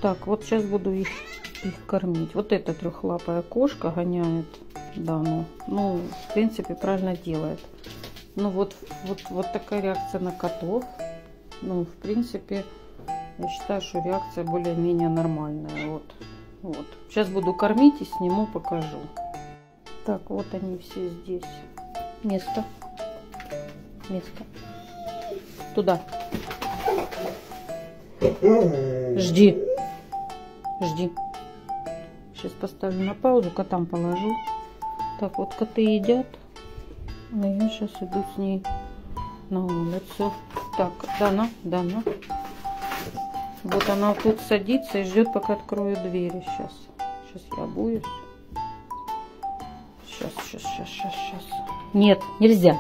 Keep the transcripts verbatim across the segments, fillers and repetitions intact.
Так, вот сейчас буду их, их кормить. Вот эта трехлапая кошка гоняет Дану. Ну, в принципе, правильно делает. Ну, вот, вот, вот такая реакция на котов. Ну, в принципе, я считаю, что реакция более-менее нормальная. Вот, вот. Сейчас буду кормить и сниму, покажу. Так, вот они все здесь. Место. Место. Туда. Жди. Жди. Сейчас поставлю на паузу, котам положу. Так, вот коты едят. А я сейчас иду с ней на улицу. Так, Дана, Дана. Вот она тут садится и ждет, пока открою двери. Сейчас. Сейчас я обуюсь. Сейчас, сейчас, сейчас, сейчас, сейчас. Нет, нельзя.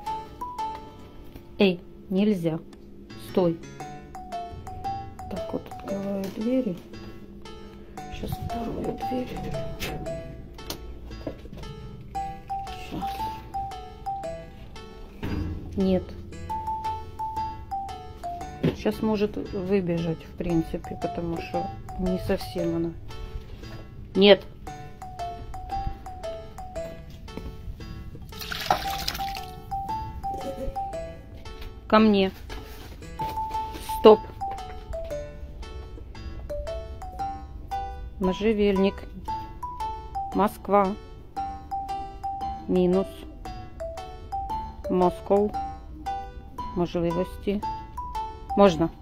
Эй, нельзя. Стой. Так, вот открываю двери. Сейчас вторую дверь. Сейчас. Нет. Сейчас может выбежать, в принципе, потому что не совсем она. Нет. Ко мне. Стоп. Можжевельник. Москва. Мінус. Москов. Можливості. Можна.